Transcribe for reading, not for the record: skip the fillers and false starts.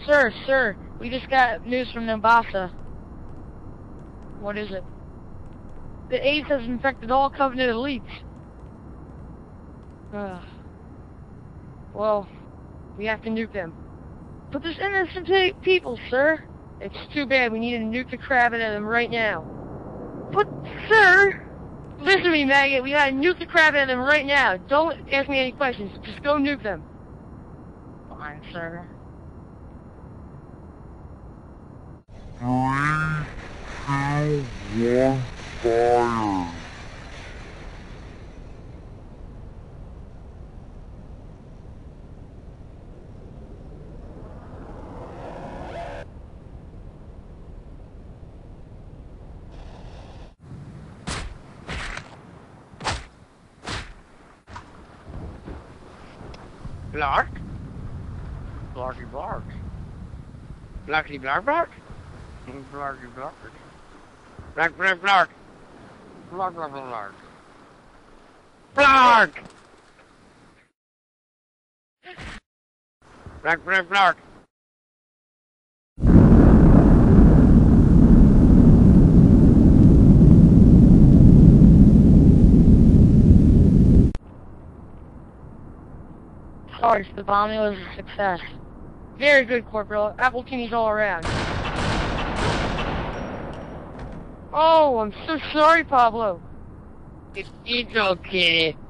Sir, we just got news from Mombasa. What is it? The AIDS has infected all Covenant elites. Well, we have to nuke them. But there's innocent people, sir. It's too bad. We need to nuke the crap out of them right now. But, sir, listen to me, maggot. We gotta nuke the crap out of them right now. Don't ask me any questions. Just go nuke them. Fine, sir. 3, 2, 1, fire! Blark? Blarky Blark. Blacky Blark Blark? Blarky Blark. Blark Blark Blark. Blark Blark Blark. Blark! Blark Blark Blark. Sarge, the bombing was a success. Very good, Corporal. Apple teenies all around. Oh, I'm so sorry, Pablo. It's okay.